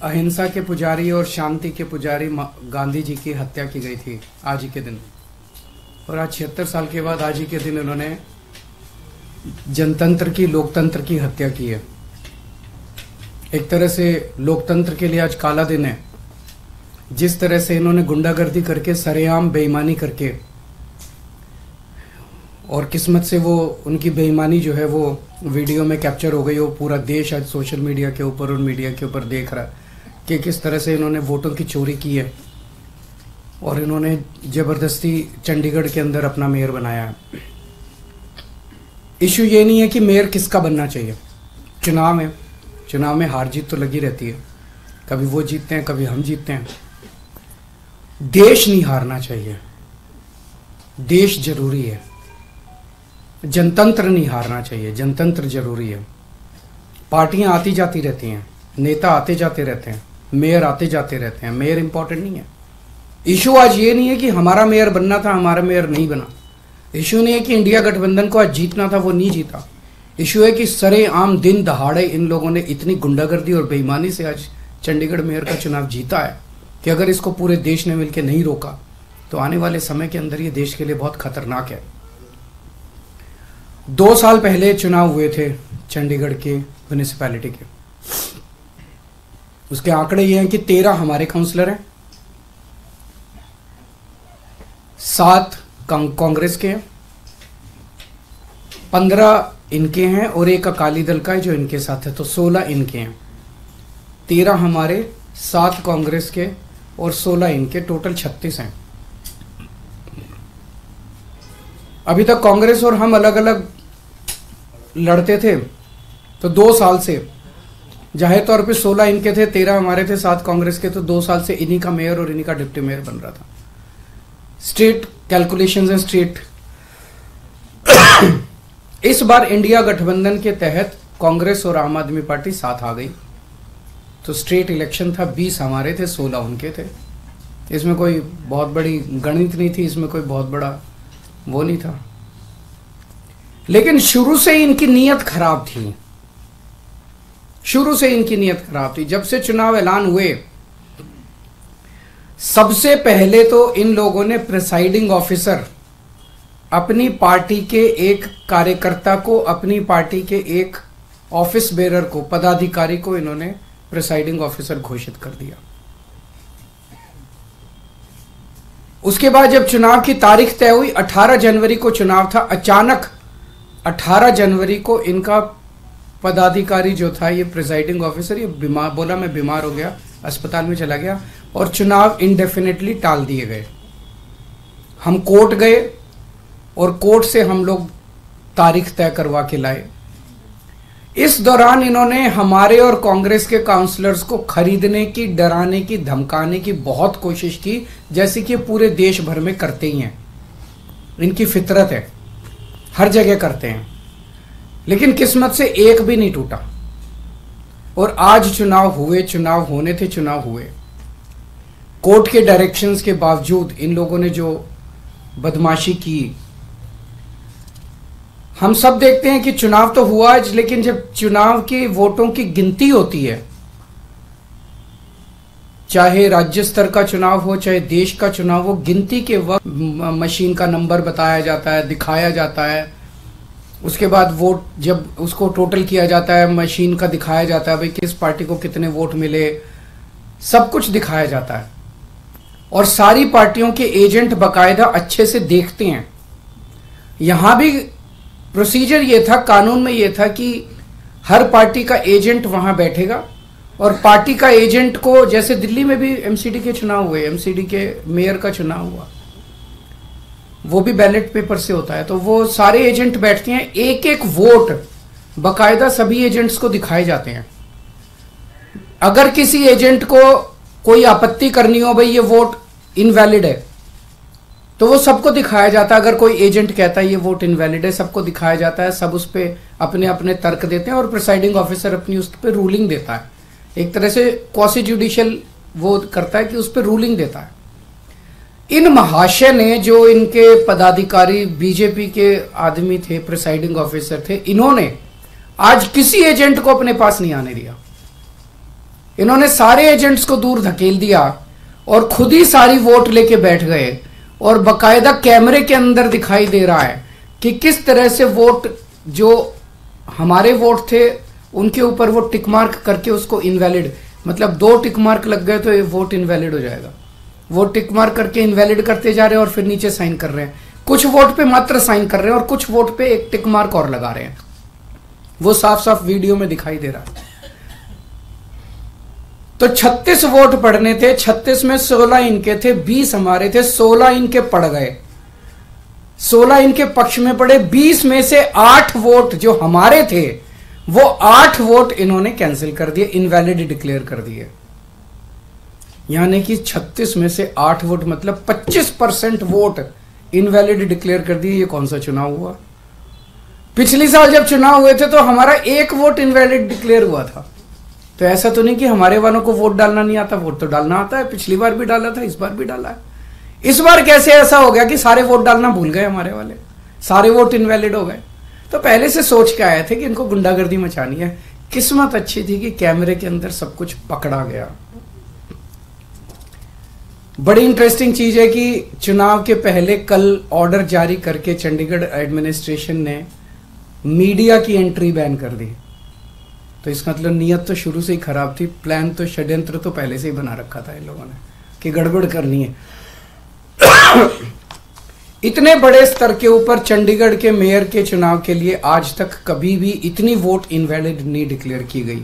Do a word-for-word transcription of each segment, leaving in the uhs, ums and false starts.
अहिंसा के पुजारी और शांति के पुजारी गांधी जी की हत्या की गई थी आज ही के दिन, और आज छिहत्तर साल के बाद आज ही के दिन इन्होंने जनतंत्र की, लोकतंत्र की हत्या की है। एक तरह से लोकतंत्र के लिए आज काला दिन है। जिस तरह से इन्होंने गुंडागर्दी करके, सरेआम बेईमानी करके, और किस्मत से वो उनकी बेईमानी जो है वो वीडियो में कैप्चर हो गई। वो पूरा देश आज सोशल मीडिया के ऊपर और मीडिया के ऊपर देख रहा है कि किस तरह से इन्होंने वोटों की चोरी की है और इन्होंने ज़बरदस्ती चंडीगढ़ के अंदर अपना मेयर बनाया है। इशू ये नहीं है कि मेयर किसका बनना चाहिए। चुनाव है, चुनाव में हार जीत तो लगी रहती है, कभी वो जीतते हैं कभी हम जीतते हैं। देश नहीं हारना चाहिए, देश जरूरी है। जनतंत्र नहीं हारना चाहिए, जनतंत्र जरूरी है। पार्टियां आती जाती रहती हैं, नेता आते जाते रहते हैं, मेयर आते जाते रहते हैं, मेयर इंपॉर्टेंट नहीं है। इशू आज ये नहीं है कि हमारा मेयर बनना था, हमारा मेयर नहीं बना। इशू नहीं है कि इंडिया गठबंधन को आज जीतना था, वो नहीं जीता। इशू है कि सरेआम दिन दहाड़े इन लोगों ने इतनी गुंडागर्दी और बेईमानी से आज चंडीगढ़ मेयर का चुनाव जीता है कि अगर इसको पूरे देश ने मिलकर नहीं रोका तो आने वाले समय के अंदर ये देश के लिए बहुत खतरनाक है। दो साल पहले चुनाव हुए थे चंडीगढ़ के म्यूनिसिपैलिटी के। उसके आंकड़े ये हैं कि तेरह हमारे काउंसलर हैं, सात कांग्रेस के हैं, पंद्रह इनके हैं और एक अकाली दल का है जो इनके साथ है, तो सोलह इनके हैं। तेरह हमारे, सात कांग्रेस के और सोलह इनके, टोटल छत्तीस हैं। अभी तक कांग्रेस और हम अलग अलग लड़ते थे, तो दो साल से जाहिर तौर पे सोलह इनके थे, तेरह हमारे थे, सात कांग्रेस के, तो दो साल से इन्हीं का मेयर और इन्हीं का डिप्टी मेयर बन रहा था। स्टेट कैलकुलेशंस हैं, स्टेट। इस बार इंडिया गठबंधन के तहत कांग्रेस और आम आदमी पार्टी साथ आ गई, तो स्टेट इलेक्शन था, बीस हमारे थे, सोलह उनके थे। इसमें कोई बहुत बड़ी गणित नहीं थी, इसमें कोई बहुत बड़ा वो नहीं था। लेकिन शुरू से इनकी नीयत खराब थी, शुरू से इनकी नीयत खराब थी। जब से चुनाव ऐलान हुए, सबसे पहले तो इन लोगों ने प्रिसाइडिंग ऑफिसर, अपनी पार्टी के एक कार्यकर्ता को, अपनी पार्टी के एक ऑफिस बेरर को, पदाधिकारी को इन्होंने प्रिसाइडिंग ऑफिसर घोषित कर दिया। उसके बाद जब चुनाव की तारीख तय हुई, अठारह जनवरी को चुनाव था, अचानक अठारह जनवरी को इनका पदाधिकारी जो था, ये प्रिसाइडिंग ऑफिसर, ये बीमार, बोला मैं बीमार हो गया, अस्पताल में चला गया और चुनाव इंडेफिनेटली टाल दिए गए। हम कोर्ट गए और कोर्ट से हम लोग तारीख तय करवा के लाए। इस दौरान इन्होंने हमारे और कांग्रेस के काउंसलर्स को खरीदने की, डराने की, धमकाने की बहुत कोशिश की, जैसे कि पूरे देश भर में करते ही हैं। इनकी फितरत है, हर जगह करते हैं। लेकिन किस्मत से एक भी नहीं टूटा और आज चुनाव हुए, चुनाव होने थे, चुनाव हुए। कोर्ट के डायरेक्शंस के बावजूद इन लोगों ने जो बदमाशी की, हम सब देखते हैं कि चुनाव तो हुआ आज, लेकिन जब चुनाव के वोटों की गिनती होती है, चाहे राज्य स्तर का चुनाव हो, चाहे देश का चुनाव हो, गिनती के वक्त मशीन का नंबर बताया जाता है, दिखाया जाता है। उसके बाद वोट जब उसको टोटल किया जाता है, मशीन का दिखाया जाता है, भाई किस पार्टी को कितने वोट मिले, सब कुछ दिखाया जाता है। और सारी पार्टियों के एजेंट बाकायदा अच्छे से देखते हैं। यहां भी प्रोसीजर ये था, कानून में ये था कि हर पार्टी का एजेंट वहां बैठेगा और पार्टी का एजेंट को, जैसे दिल्ली में भी एमसीडी के चुनाव हुए, एमसीडी के मेयर का चुनाव हुआ, वो भी बैलेट पेपर से होता है, तो वो सारे एजेंट बैठते हैं, एक एक वोट बाकायदा सभी एजेंट्स को दिखाए जाते हैं। अगर किसी एजेंट को कोई आपत्ति करनी हो, भाई ये वोट इनवैलिड है, तो वो सबको दिखाया जाता है। अगर कोई एजेंट कहता है ये वोट इनवैलिड है, सबको दिखाया जाता है, सब उस पर अपने अपने तर्क देते हैं और प्रिसाइडिंग ऑफिसर अपनी उस पर रूलिंग देता है। एक तरह से क्वासी जुडिशियल वो करता है कि उस पर रूलिंग देता है। इन महाशय ने, जो इनके पदाधिकारी बीजेपी के आदमी थे, प्रिसाइडिंग ऑफिसर थे, इन्होंने आज किसी एजेंट को अपने पास नहीं आने दिया। इन्होंने सारे एजेंट्स को दूर धकेल दिया और खुद ही सारी वोट लेके बैठ गए, और बकायदा कैमरे के अंदर दिखाई दे रहा है कि किस तरह से वोट, जो हमारे वोट थे उनके ऊपर वो टिक मार्क करके उसको इनवैलिड, मतलब दो टिक मार्क लग गए तो ये वोट इनवैलिड हो जाएगा। वो टिक मार्क करके इनवैलिड करते जा रहे हैं और फिर नीचे साइन कर रहे हैं। कुछ वोट पे मात्र साइन कर रहे हैं और कुछ वोट पे एक टिक मार्क और लगा रहे हैं। वो साफ साफ वीडियो में दिखाई दे रहा है। तो छत्तीस वोट पड़ने थे, छत्तीस में सोलह इनके थे, बीस हमारे थे, सोलह इनके पड़ गए, सोलह इनके पक्ष में पड़े। बीस में से आठ वोट जो हमारे थे वो आठ वोट इन्होंने कैंसिल कर दिए, इनवैलिड डिक्लेयर कर दिए। यानी कि छत्तीस में से आठ वोट मतलब पच्चीस परसेंट वोट इनवैलिड डिक्लेयर कर दिए। ये कौन सा चुनाव हुआ? पिछली साल जब चुनाव हुए थे तो हमारा एक वोट इनवैलिड डिक्लेयर हुआ था। तो ऐसा तो नहीं कि हमारे वालों को वोट डालना नहीं आता, वोट तो डालना आता है। पिछली बार भी डाला था, इस बार भी डाला है। इस बार कैसे ऐसा हो गया कि सारे वोट डालना भूल गए हमारे वाले, सारे वोट इनवैलिड हो गए? तो पहले से सोच के आए थे कि इनको गुंडागर्दी मचानी है। किस्मत अच्छी थी कि कैमरे के अंदर सब कुछ पकड़ा गया। बड़ी इंटरेस्टिंग चीज है कि चुनाव के पहले कल ऑर्डर जारी करके चंडीगढ़ एडमिनिस्ट्रेशन ने मीडिया की एंट्री बैन कर दी। तो इसका मतलब नीयत तो शुरू से ही खराब थी, प्लान तो, षड्यंत्र तो पहले से ही बना रखा था इन लोगों ने कि गड़बड़ करनी है। इतने बड़े स्तर के ऊपर चंडीगढ़ के मेयर के चुनाव के लिए आज तक कभी भी इतनी वोट इनवैलिड नहीं डिक्लेयर की गई।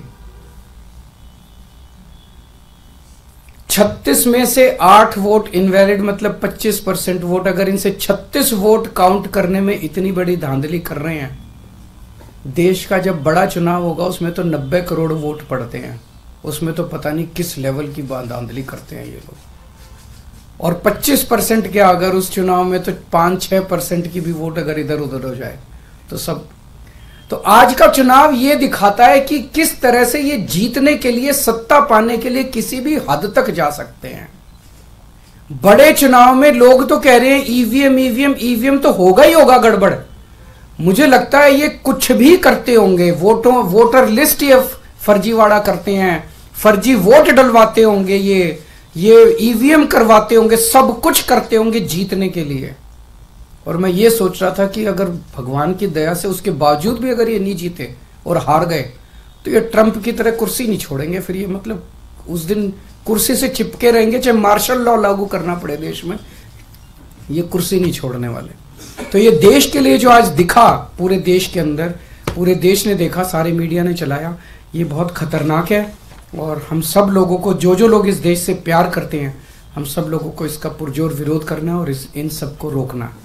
छत्तीस में से आठ वोट इनवैलिड मतलब पच्चीस परसेंट वोट। अगर इनसे छत्तीस वोट काउंट करने में इतनी बड़ी धांधली कर रहे हैं, देश का जब बड़ा चुनाव होगा उसमें तो नब्बे करोड़ वोट पड़ते हैं, उसमें तो पता नहीं किस लेवल की धांधली करते हैं ये लोग। और पच्चीस परसेंट क्या, अगर उस चुनाव में तो पांच छह परसेंट की भी वोट अगर इधर उधर हो जाए तो सब। तो आज का चुनाव ये दिखाता है कि किस तरह से ये जीतने के लिए, सत्ता पाने के लिए किसी भी हद तक जा सकते हैं। बड़े चुनाव में लोग तो कह रहे हैं ईवीएम ईवीएम ईवीएम तो होगा ही होगा गड़बड़। मुझे लगता है ये कुछ भी करते होंगे, वोटों वोटर लिस्ट ये फर्जीवाड़ा करते हैं, फर्जी वोट डलवाते होंगे, ये ये ईवीएम करवाते होंगे, सब कुछ करते होंगे जीतने के लिए। और मैं ये सोच रहा था कि अगर भगवान की दया से उसके बावजूद भी अगर ये नहीं जीते और हार गए तो ये ट्रंप की तरह कुर्सी नहीं छोड़ेंगे। फिर ये मतलब उस दिन कुर्सी से चिपके रहेंगे, चाहे मार्शल लॉ लागू करना पड़े देश में, ये कुर्सी नहीं छोड़ने वाले। तो ये देश के लिए जो आज दिखा, पूरे देश के अंदर, पूरे देश ने देखा, सारे मीडिया ने चलाया, ये बहुत खतरनाक है। और हम सब लोगों को, जो जो लोग इस देश से प्यार करते हैं, हम सब लोगों को इसका पुरजोर विरोध करना है और इस इन सबको रोकना है।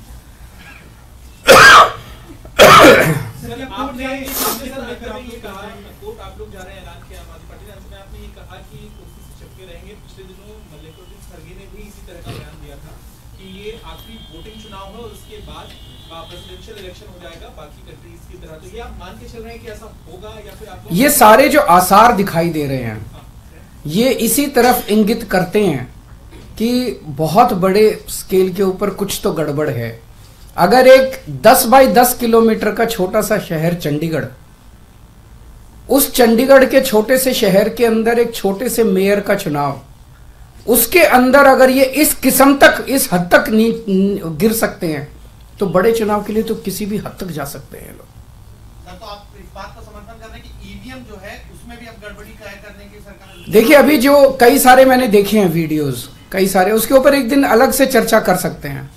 ये सारे जो आसार दिखाई दे रहे हैं ये इसी तरफ इंगित करते हैं कि बहुत बड़े स्केल के ऊपर कुछ तो गड़बड़ है। अगर एक दस बाई दस किलोमीटर का छोटा सा शहर चंडीगढ़, उस चंडीगढ़ के छोटे से शहर के अंदर एक छोटे से मेयर का चुनाव, उसके अंदर अगर ये इस किस्म तक, इस हद तक नहीं गिर सकते हैं तो बड़े चुनाव के लिए तो किसी भी हद तक जा सकते हैं लोग। तो आप इस बात का समर्थन कर रहे हैं कि ईवीएम जो है उसमें भी अब गड़बड़ी करने की सरकार। देखिए अभी जो कई सारे मैंने देखे हैं वीडियोस, कई सारे, उसके ऊपर एक दिन अलग से चर्चा कर सकते हैं।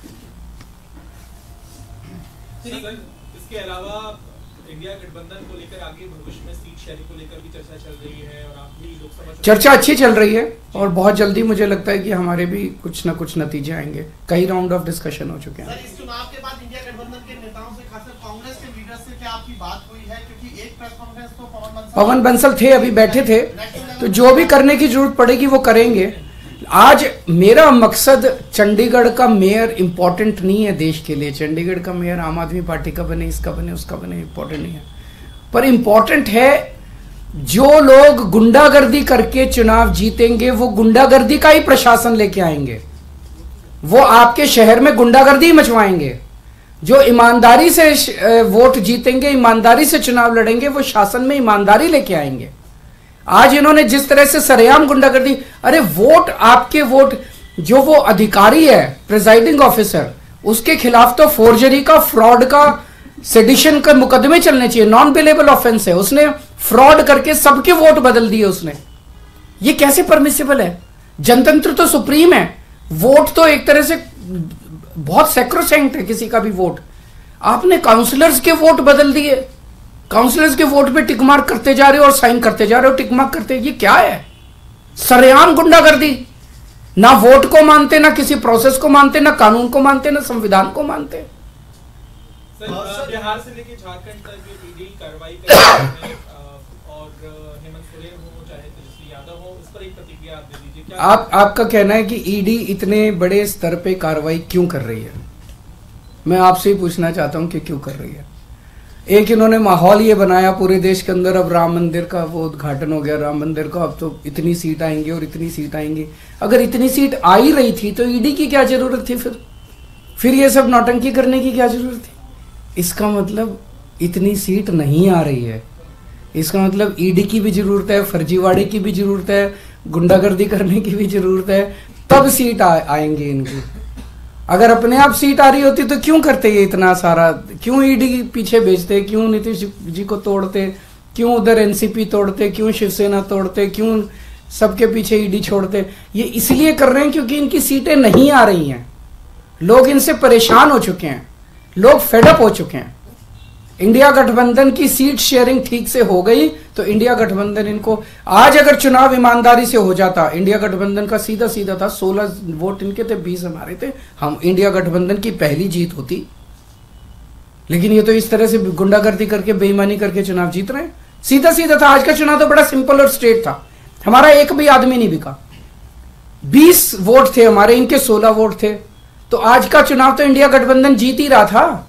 इसके अलावा इंडिया गठबंधन को लेकर आगे भविष्य में सीट शेयरिंग को लेकर भी चर्चा चल रही है और आप भी लोकसभा चर्चा अच्छी चल रही है और बहुत जल्दी मुझे लगता है कि हमारे भी कुछ ना कुछ नतीजे आएंगे। कई राउंड ऑफ डिस्कशन हो चुके हैं। सर, इस चुनाव के बाद इंडिया गठबंधन के नेताओं से, खासकर कांग्रेस के लीडर से क्या आपकी बात हुई है? क्योंकि एक प्रेस कॉन्फ्रेंस तो पवन बंसल पवन बंसल थे, अभी बैठे थे, तो जो भी करने की जरूरत पड़ेगी वो करेंगे। आज मेरा मकसद चंडीगढ़ का मेयर इंपॉर्टेंट नहीं है देश के लिए। चंडीगढ़ का मेयर आम आदमी पार्टी का बने, इसका बने, उसका बने, इंपॉर्टेंट नहीं है। पर इंपॉर्टेंट है जो लोग गुंडागर्दी करके चुनाव जीतेंगे वो गुंडागर्दी का ही प्रशासन लेके आएंगे, वो आपके शहर में गुंडागर्दी मचवाएंगे। जो ईमानदारी से वोट जीतेंगे, ईमानदारी से चुनाव लड़ेंगे, वो शासन में ईमानदारी लेके आएंगे। आज इन्होंने जिस तरह से सरेआम गुंडागर्दी, अरे वोट आपके वोट, जो वो अधिकारी है प्रिजाइडिंग ऑफिसर, उसके खिलाफ तो फोर्जरी का, फ्रॉड का, सेडिशन का मुकदमे चलने चाहिए, नॉन बिलेबल ऑफेंस है। उसने फ्रॉड करके सबके वोट बदल दिए उसने, ये कैसे परमिसिबल है? जनतंत्र तो सुप्रीम है, वोट तो एक तरह से बहुत सैक्रोसैंक्ट है किसी का भी वोट। आपने काउंसलर्स के वोट बदल दिए, काउंसलर्स के वोट पे टिक मार्क करते जा रहे हो और साइन करते जा रहे हो, टिक मार्क करते, ये क्या है? सरेआम गुंडागर्दी, ना वोट को मानते, ना किसी प्रोसेस को मानते, ना कानून को मानते, ना संविधान को मानते। सर, बिहार से लेकर झारखंड तक जो ईडी कार्रवाई कर रही है और हेमंत सोरेन हो चाहे तेजस्वी यादव हो, इस पर एक प्रतिक्रिया आप दे दीजिए। क्या आप आपका कहना है कि ईडी इतने बड़े स्तर पे कार्रवाई क्यों कर रही है? मैं आपसे ही पूछना चाहता हूं कि क्यों कर रही है। एक इन्होंने माहौल ये बनाया पूरे देश के अंदर, अब राम मंदिर का वो उद्घाटन हो गया, राम मंदिर का, अब तो इतनी सीट आएंगी और इतनी सीट आएंगी। अगर इतनी सीट आ ही रही थी तो ईडी की क्या जरूरत थी? फिर फिर ये सब नौटंकी करने की क्या जरूरत थी? इसका मतलब इतनी सीट नहीं आ रही है, इसका मतलब ईडी की भी जरूरत है, फर्जीवाड़े की भी जरूरत है, गुंडागर्दी करने की भी जरूरत है, तब सीट आ, आएंगे इनकी। अगर अपने आप सीट आ रही होती तो क्यों करते ये इतना सारा, क्यों ईडी पीछे भेजते, क्यों नीतीश जी को तोड़ते, क्यों उधर एनसीपी तोड़ते, क्यों शिवसेना तोड़ते, क्यों सबके पीछे ईडी छोड़ते? ये इसलिए कर रहे हैं क्योंकि इनकी सीटें नहीं आ रही हैं, लोग इनसे परेशान हो चुके हैं, लोग फेडअप हो चुके हैं। इंडिया गठबंधन की सीट शेयरिंग ठीक से हो गई तो इंडिया गठबंधन इनको, आज अगर चुनाव ईमानदारी से हो जाता, इंडिया गठबंधन का सीधा सीधा था, सोलह वोट इनके थे, बीस हमारे थे, हम इंडिया गठबंधन की पहली जीत होती। लेकिन ये तो इस तरह से गुंडागर्दी करके, बेईमानी करके चुनाव जीत रहे हैं। सीधा सीधा था, आज का चुनाव तो बड़ा सिंपल और स्ट्रेट था, हमारा एक भी आदमी नहीं बिका, बीस वोट थे हमारे, इनके सोलह वोट थे, तो आज का चुनाव तो इंडिया गठबंधन जीत ही रहा था।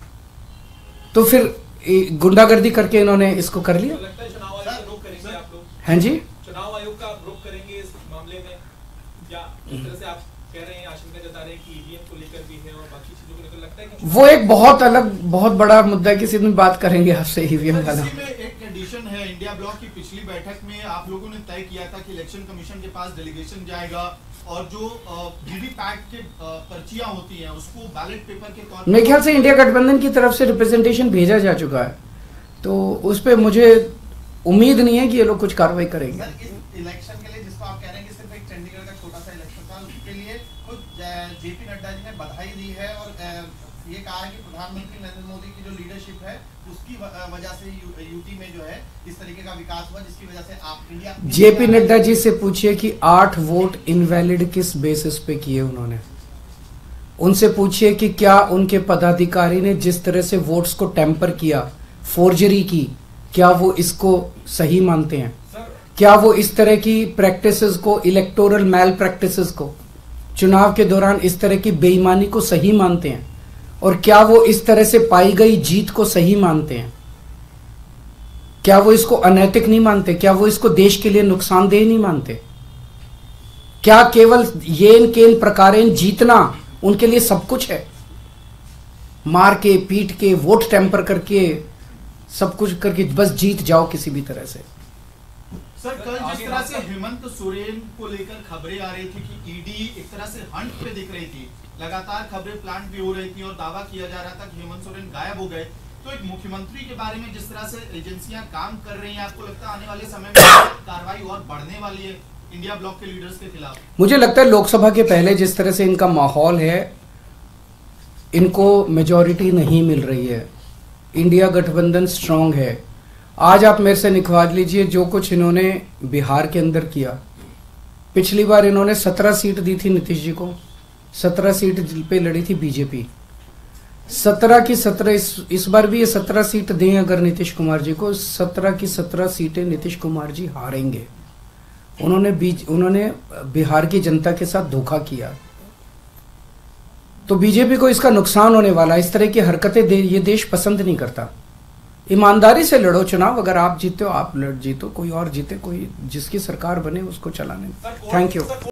तो फिर गुंडागर्दी करके इन्होंने इसको कर लिया। लगता है चुनाव आयोग का रुख करेंगे आप लोग? हैं जी, चुनाव आयोग का रुख करेंगे इस मामले में, या इस तरह से आप कह रहे हैं, आशंका जता रहे हैं कि ईवीएम को लेकर भी है और बाकी चीजों को लेकर, लगता है कि वो एक बहुत अलग, बहुत बड़ा मुद्दा है, किसी दिन बात करेंगे आपसे ईवीएम वाला। इसी में एक कंडीशन है, इंडिया ब्लॉक की पिछली बैठक में आप लोगों ने तय किया था कि इलेक्शन कमीशन के पास डेलीगेशन जाएगा और जो वीवीपैट के पर्चियां होती हैं उसको बैलेट पेपर के तौर पर, मेरे ख्याल से इंडिया गठबंधन की तरफ से रिप्रेजेंटेशन भेजा जा चुका है, तो उस पर मुझे उम्मीद नहीं है कि ये लोग कुछ कार्रवाई करेंगे। सर, इस इलेक्शन के लिए जिसको आप कह रहे हैं कि सिर्फ एक चंडीगढ़ का छोटा सा इलेक्शन था, उसके लिए खुद जेपी नड्डा जी ने बधाई दी है और ये कहा है कि प्रधानमंत्री नरेंद्र मोदी की जो लीडरशिप है उसकी वजह से यूटी में जो है इस तरीके का विकास हुआ, जिसकी वजह से आप इंडिया। जेपी नड्डा जी से पूछिए कि आठ वोट इनवैलिड किस बेसिस पे किए उन्होंने, उनसे पूछिए कि क्या उनके पदाधिकारी ने जिस तरह से वोट्स को टेम्पर किया, फोर्जरी की, क्या वो इसको सही मानते हैं? क्या वो इस तरह की प्रैक्टिसेस को, इलेक्टोरल मैल प्रैक्टिसेस को, चुनाव के दौरान इस तरह की बेईमानी को सही मानते हैं? और क्या वो इस तरह से पाई गई जीत को सही मानते हैं? क्या वो इसको अनैतिक नहीं मानते? क्या वो इसको देश के लिए नुकसानदेह नहीं मानते? क्या केवल येन केन प्रकारेण जीतना उनके लिए सब कुछ है? मार के, पीट के, वोट टेम्पर करके, सब कुछ करके बस जीत जाओ किसी भी तरह से। सर, कल जिस तरह से हेमंत सोरेन को लेकर खबरें आ रही थी कि ईडी एक तरह से हंट पे दिख रही थी, लगातार खबरें प्लांट भी हो रही थी और दावा किया जा रहा था कि हेमंत सोरेन गायब हो गए, तो एक मुख्यमंत्री के बारे में जिस तरह से एजेंसियां काम कर रही हैं, आपको लगता है आने वाले समय में कार्रवाई और बढ़ने वाली है इंडिया ब्लॉक के लीडर्स के खिलाफ? मुझे लगता है लोकसभा के पहले जिस तरह से इनका माहौल है, इनको मेजॉरिटी नहीं मिल रही है, इंडिया गठबंधन स्ट्रांग है। आज आप मेरे से निकलवा लीजिए जो कुछ इन्होंने बिहार के अंदर किया। पिछली बार इन्होंने सत्रह सीट दी थी नीतीश जी को, सत्रह सीट पे लड़ी थी बीजेपी, सत्रह की सत्रह इस, इस बार भी ये सत्रह सीट दें अगर नीतीश कुमार जी को, सत्रह की सत्रह सीटें नीतीश कुमार जी हारेंगे। उन्होंने बीज उन्होंने बिहार की जनता के साथ धोखा किया, तो बीजेपी को इसका नुकसान होने वाला। इस तरह की हरकतें दे, ये देश पसंद नहीं करता। ईमानदारी से लड़ो चुनाव, अगर आप जीते हो आप लड़ जीतो, कोई और जीते, कोई जिसकी सरकार बने उसको चलाने। Thank you.